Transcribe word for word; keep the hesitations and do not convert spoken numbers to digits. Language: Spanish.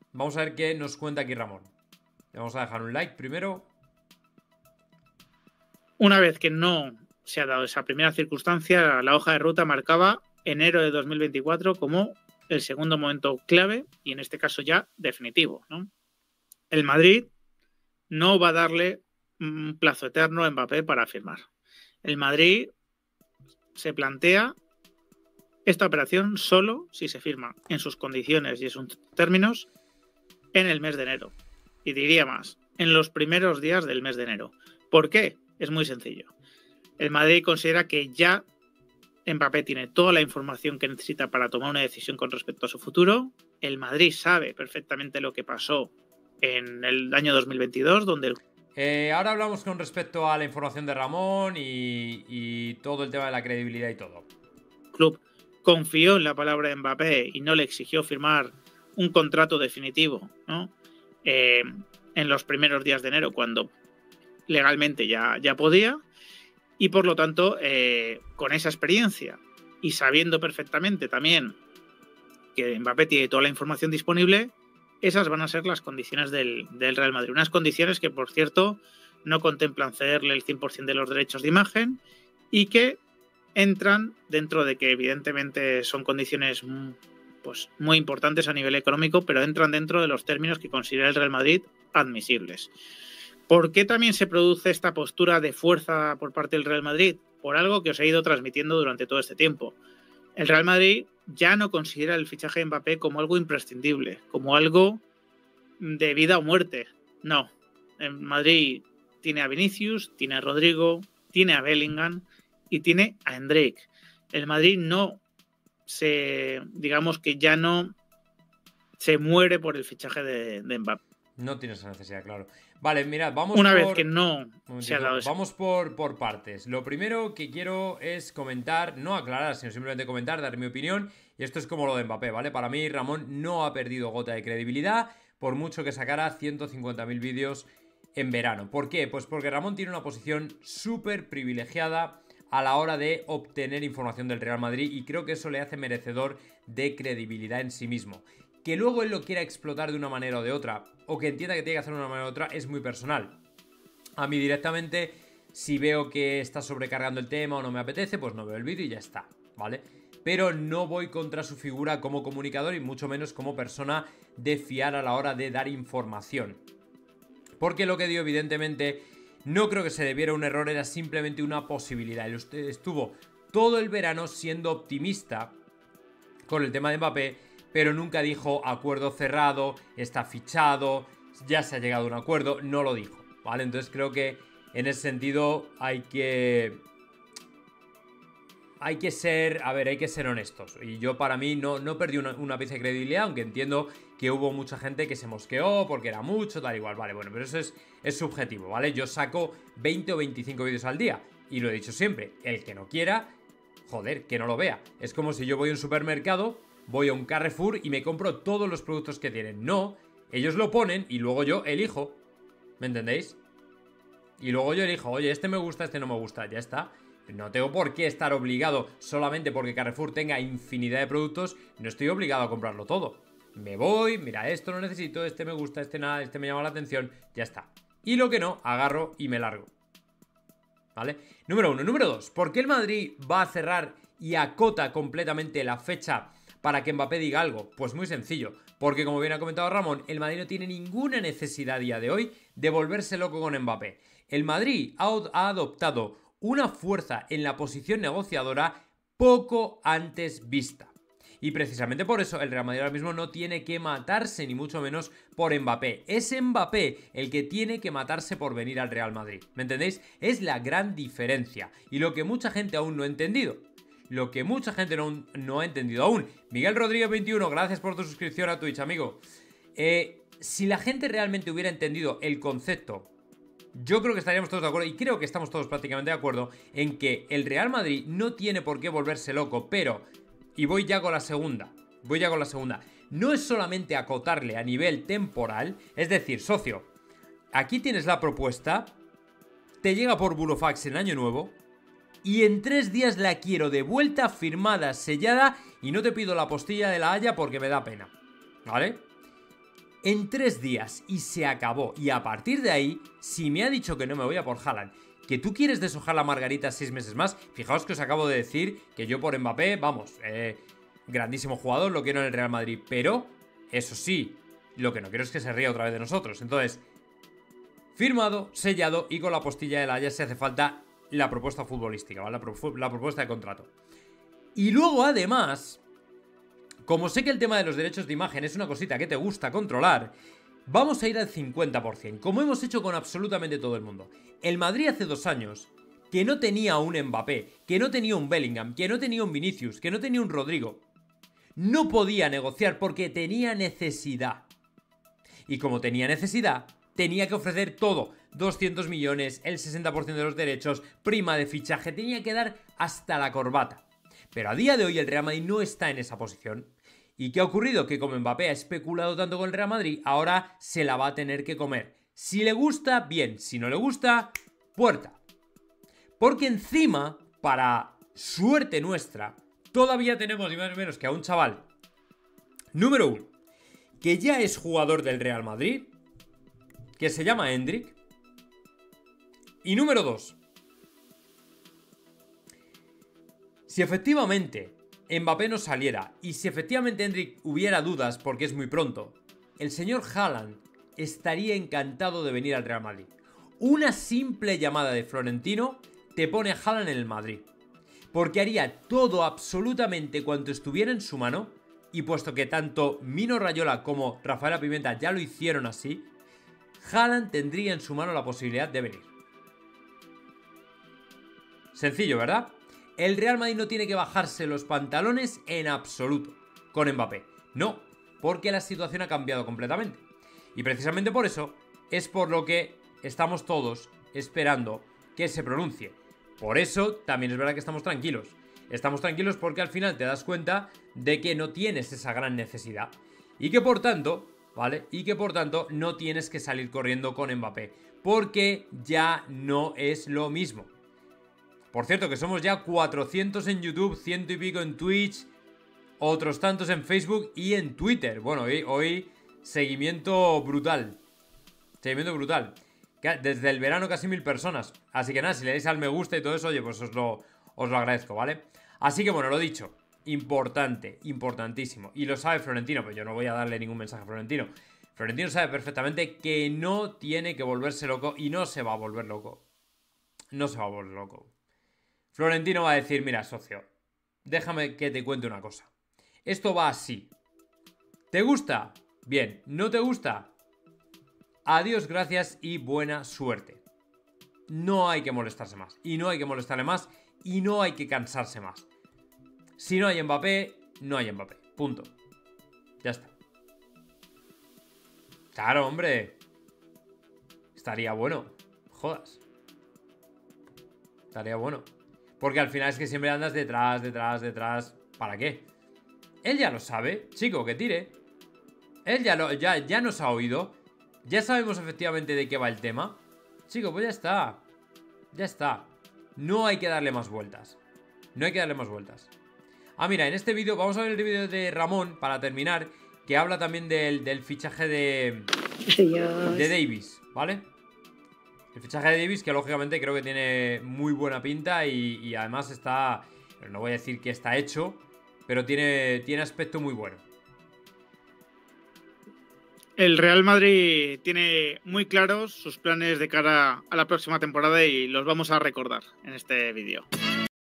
Vamos a ver qué nos cuenta aquí Ramón. Le vamos a dejar un like primero. Una vez que no se ha dado esa primera circunstancia, la hoja de ruta marcaba enero de dos mil veinticuatro como el segundo momento clave y en este caso ya definitivo, ¿no? El Madrid no va a darle un plazo eterno a Mbappé para firmar. El Madrid se plantea esta operación solo si se firma en sus condiciones y en sus términos en el mes de enero. Y diría más, en los primeros días del mes de enero. ¿Por qué? Es muy sencillo. El Madrid considera que ya Mbappé tiene toda la información que necesita para tomar una decisión con respecto a su futuro. El Madrid sabe perfectamente lo que pasó en el año dos mil veintidós, donde el Eh, ahora hablamos con respecto a la información de Ramón y, y todo el tema de la credibilidad y todo. club confió en la palabra de Mbappé y no le exigió firmar un contrato definitivo, ¿no? Eh, en los primeros días de enero, cuando legalmente ya, ya podía, y por lo tanto, eh, con esa experiencia y sabiendo perfectamente también que Mbappé tiene toda la información disponible, esas van a ser las condiciones del, del Real Madrid. Unas condiciones que, por cierto, no contemplan cederle el cien por ciento de los derechos de imagen y que entran dentro de que evidentemente son condiciones pues, muy importantes a nivel económico, pero entran dentro de los términos que considera el Real Madrid admisibles. ¿Por qué también se produce esta postura de fuerza por parte del Real Madrid? Por algo que os he ido transmitiendo durante todo este tiempo. El Real Madrid ya no considera el fichaje de Mbappé como algo imprescindible, como algo de vida o muerte. No. En Madrid tiene a Vinicius, tiene a Rodrigo, tiene a Bellingham y tiene a Endrick. El Madrid no se, digamos que ya no se muere por el fichaje de, de Mbappé. No tiene esa necesidad, claro. Vale, mirad, vamos Una por... vez que no se ha dado eso. Vamos por, por partes. Lo primero que quiero es comentar, no aclarar, sino simplemente comentar, dar mi opinión. Y esto es como lo de Mbappé, ¿vale? Para mí, Ramón no ha perdido gota de credibilidad, por mucho que sacara ciento cincuenta mil vídeos en verano. ¿Por qué? Pues porque Ramón tiene una posición súper privilegiada a la hora de obtener información del Real Madrid y creo que eso le hace merecedor de credibilidad en sí mismo. Que luego él lo quiera explotar de una manera o de otra, o que entienda que tiene que hacerlo de una manera u otra, es muy personal. A mí directamente, si veo que está sobrecargando el tema o no me apetece, pues no veo el vídeo y ya está, ¿vale? Pero no voy contra su figura como comunicador y mucho menos como persona de fiar a la hora de dar información. Porque lo que dio, evidentemente, no creo que se debiera a un error, era simplemente una posibilidad. Él estuvo todo el verano siendo optimista con el tema de Mbappé, pero nunca dijo acuerdo cerrado, está fichado, ya se ha llegado a un acuerdo, no lo dijo, ¿vale? Entonces creo que en ese sentido hay que... Hay que ser, a ver, hay que ser honestos. Y yo para mí no, no perdí una, una pieza de credibilidad, aunque entiendo que hubo mucha gente que se mosqueó porque era mucho, tal igual, vale, bueno, pero eso es, es subjetivo, ¿vale? Yo saco veinte o veinticinco vídeos al día y lo he dicho siempre, el que no quiera, joder, que no lo vea. Es como si yo voy a un supermercado, voy a un Carrefour y me compro todos los productos que tienen. No, ellos lo ponen y luego yo elijo, ¿me entendéis? Y luego yo elijo, oye, este me gusta, este no me gusta, ya está. No tengo por qué estar obligado solamente porque Carrefour tenga infinidad de productos, no estoy obligado a comprarlo todo. Me voy, mira, esto lo necesito, este me gusta, este nada, este me llama la atención, ya está. Y lo que no, agarro y me largo. ¿Vale? Número uno. Número dos. ¿Por qué el Madrid va a cerrar y acota completamente la fecha para que Mbappé diga algo? Pues muy sencillo. Porque, como bien ha comentado Ramón, el Madrid no tiene ninguna necesidad a día de hoy de volverse loco con Mbappé. El Madrid ha, ha adoptado una fuerza en la posición negociadora poco antes vista. Y precisamente por eso el Real Madrid ahora mismo no tiene que matarse ni mucho menos por Mbappé. Es Mbappé el que tiene que matarse por venir al Real Madrid. ¿Me entendéis? Es la gran diferencia. Y lo que mucha gente aún no ha entendido. Lo que mucha gente no, no ha entendido aún. Miguel Rodríguez veintiuno, gracias por tu suscripción a Twitch, amigo. Eh, si la gente realmente hubiera entendido el concepto, yo creo que estaríamos todos de acuerdo, y creo que estamos todos prácticamente de acuerdo, en que el Real Madrid no tiene por qué volverse loco, pero, y voy ya con la segunda, voy ya con la segunda, no es solamente acotarle a nivel temporal, es decir, socio, aquí tienes la propuesta, te llega por burofax en Año Nuevo, y en tres días la quiero de vuelta, firmada, sellada, y no te pido la postilla de la Haya porque me da pena, ¿vale? en tres días y se acabó. Y a partir de ahí, si me ha dicho que no me voy a por Haaland, que tú quieres deshojar la margarita seis meses más, fijaos que os acabo de decir que yo por Mbappé, vamos, eh, grandísimo jugador, lo quiero en el Real Madrid, pero eso sí, lo que no quiero es que se ría otra vez de nosotros. Entonces, firmado, sellado y con la postilla del Ajax si hace falta la propuesta futbolística, ¿vale? La, pro la propuesta de contrato. Y luego, además, como sé que el tema de los derechos de imagen es una cosita que te gusta controlar, vamos a ir al cincuenta por ciento, como hemos hecho con absolutamente todo el mundo. El Madrid hace dos años, que no tenía un Mbappé, que no tenía un Bellingham, que no tenía un Vinicius, que no tenía un Rodrigo, no podía negociar porque tenía necesidad. Y como tenía necesidad, tenía que ofrecer todo. doscientos millones, el sesenta por ciento de los derechos, prima de fichaje, tenía que dar hasta la corbata. Pero a día de hoy el Real Madrid no está en esa posición. ¿Y qué ha ocurrido? Que como Mbappé ha especulado tanto con el Real Madrid, ahora se la va a tener que comer. Si le gusta, bien. Si no le gusta, puerta. Porque encima, para suerte nuestra, todavía tenemos ni más ni menos que a un chaval, número uno, que ya es jugador del Real Madrid, que se llama Endrick. Y número dos, si efectivamente Mbappé no saliera y si efectivamente Endrick hubiera dudas porque es muy pronto, el señor Haaland estaría encantado de venir al Real Madrid. Una simple llamada de Florentino te pone a Haaland en el Madrid, porque haría todo absolutamente cuanto estuviera en su mano, y puesto que tanto Mino Raiola como Rafaela Pimenta ya lo hicieron así, Haaland tendría en su mano la posibilidad de venir. Sencillo, ¿verdad? El Real Madrid no tiene que bajarse los pantalones en absoluto con Mbappé. No, porque la situación ha cambiado completamente. Y precisamente por eso es por lo que estamos todos esperando que se pronuncie. Por eso también es verdad que estamos tranquilos. Estamos tranquilos porque al final te das cuenta de que no tienes esa gran necesidad. Y que por tanto, ¿vale? Y que por tanto no tienes que salir corriendo con Mbappé. Porque ya no es lo mismo. Por cierto, que somos ya cuatrocientos en YouTube, ciento y pico en Twitch, otros tantos en Facebook y en Twitter. Bueno, hoy, hoy seguimiento brutal. Seguimiento brutal. Desde el verano casi mil personas. Así que nada, si le dais al me gusta y todo eso, oye, pues os lo, os lo agradezco, ¿vale? Así que bueno, lo dicho. Importante, importantísimo. Y lo sabe Florentino, pero yo no voy a darle ningún mensaje a Florentino. Florentino sabe perfectamente que no tiene que volverse loco y no se va a volver loco. No se va a volver loco. Florentino va a decir, mira, socio, déjame que te cuente una cosa. Esto va así. ¿Te gusta? Bien. ¿No te gusta? Adiós, gracias y buena suerte. No hay que molestarse más. Y no hay que molestarle más. Y no hay que cansarse más. Si no hay Mbappé, no hay Mbappé. Punto. Ya está. Claro, hombre. Estaría bueno. Jodas. Estaría bueno. Porque al final es que siempre andas detrás, detrás, detrás. ¿Para qué? Él ya lo sabe, chico, que tire. Él ya, lo, ya, ya nos ha oído. Ya sabemos efectivamente de qué va el tema. Chico, pues ya está. Ya está. No hay que darle más vueltas. No hay que darle más vueltas. Ah, mira, en este vídeo, vamos a ver el vídeo de Ramón, para terminar, que habla también del, del fichaje de, de Davis, ¿vale? El fichaje de Davis, que lógicamente creo que tiene muy buena pinta y, y además está, no voy a decir que está hecho, pero tiene, tiene aspecto muy bueno. El Real Madrid tiene muy claros sus planes de cara a la próxima temporada y los vamos a recordar en este vídeo.